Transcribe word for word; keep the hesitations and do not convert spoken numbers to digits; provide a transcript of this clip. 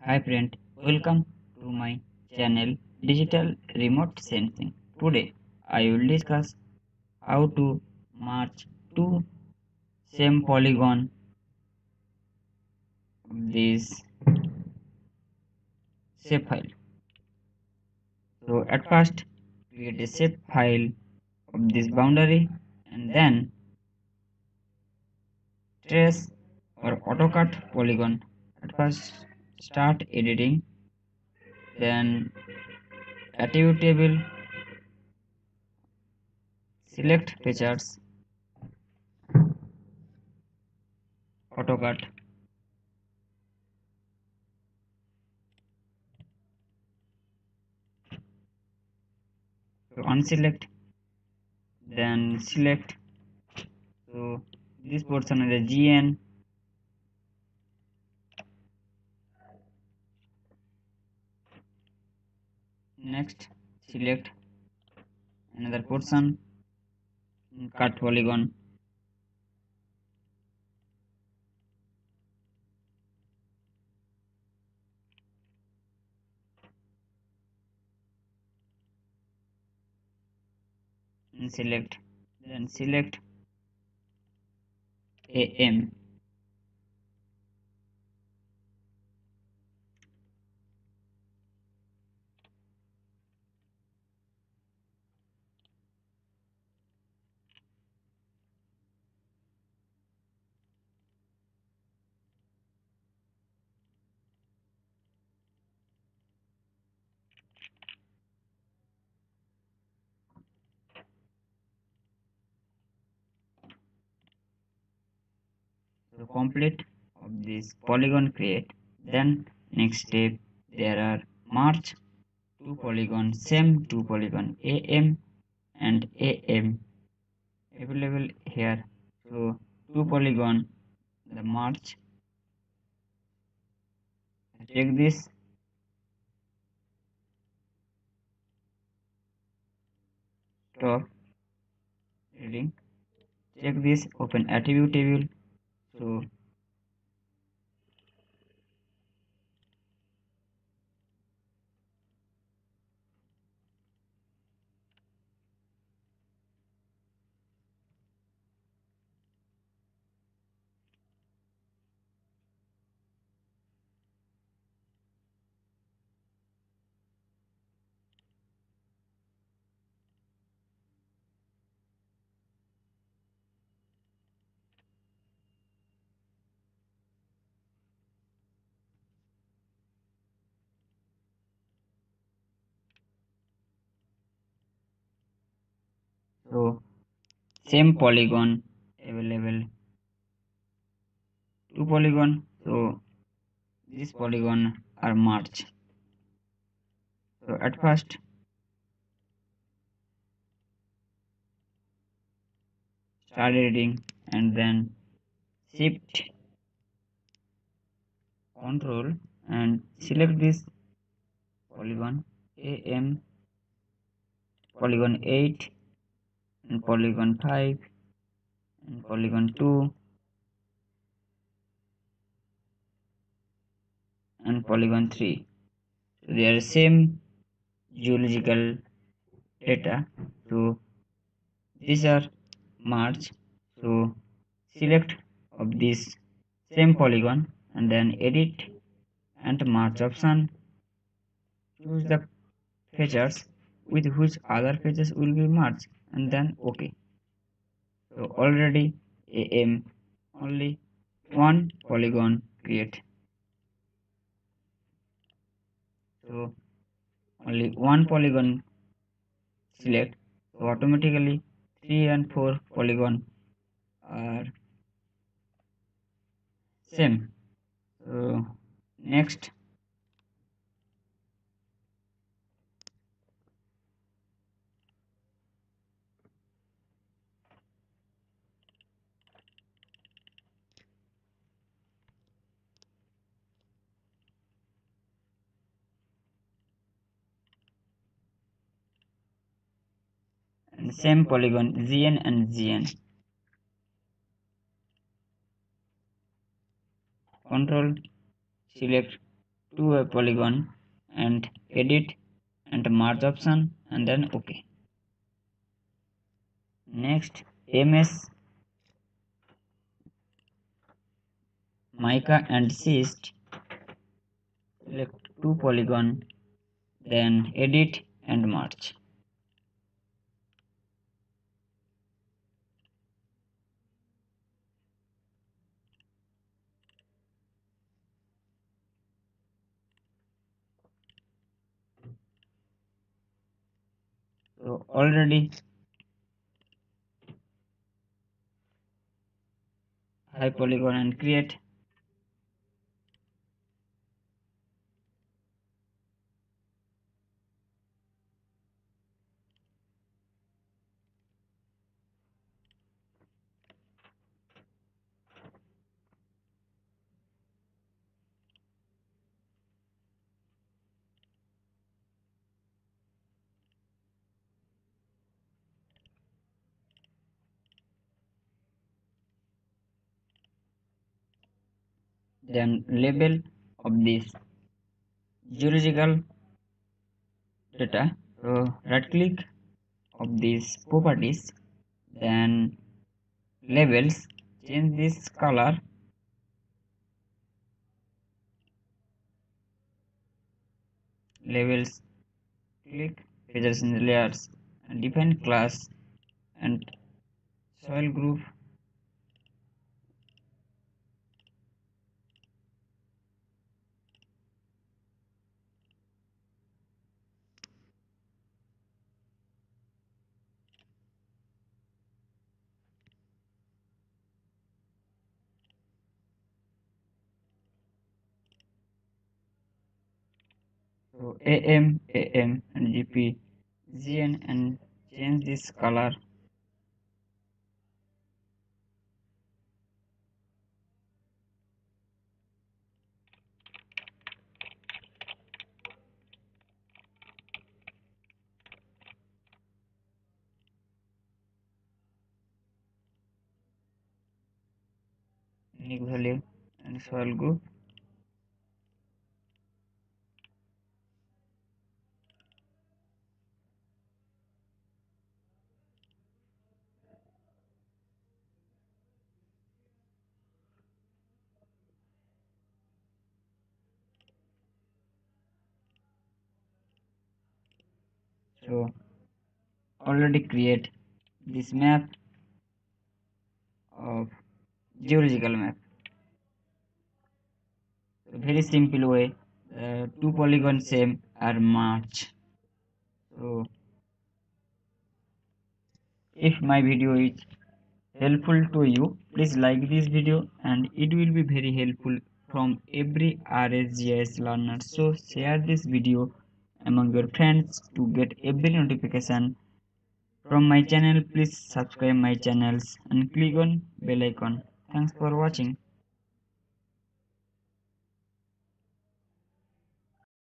Hi friend, welcome to my channel Digital Remote Sensing. Today I will discuss how to merge two same polygon of this shape file. So at first create a shape file of this boundary and then trace or AutoCAD polygon. At first start editing, then attribute table, select features, AutoCAD. So unselect, then select. So this portion is the G N. Next select another portion, cut polygon. And select, then select A M. So complete of this polygon create. Then next step there are merge two polygon, same two polygon A M and A M available here. So two polygon the merge. Check this, stop reading. Check this, open attribute table. So so same polygon available two polygon, so this polygon are merged. So at first start editing and then shift control and select this polygon A M, polygon eight and polygon five and polygon two and polygon three. So they are same geological data, so these are merged. So select of this same polygon and then edit and merge option. Choose the features with which other features will be merged and then OK. So already A M only one polygon create. So only one polygon select. So automatically three and four polygon are same. So next and same polygon G N and G N. Control select to a polygon and edit and merge option and then OK. Next, M S mica and cyst, select two polygon, then edit and merge. So already high polygon and create. Then label of this geological data. So right click of these properties, then labels, change this color, labels, click features in the layers, and define class and soil group. So A M, A M and G P, G N and change this color. Unique value and soil group. So already create this map of geological map. So very simple way. Uh, two polygons same are merged. So if my video is helpful to you, please like this video and it will be very helpful from every ArcGIS learner. So share this video among your friends to get every notification from my channel. Please subscribe my channels and click on bell icon. Thanks for watching.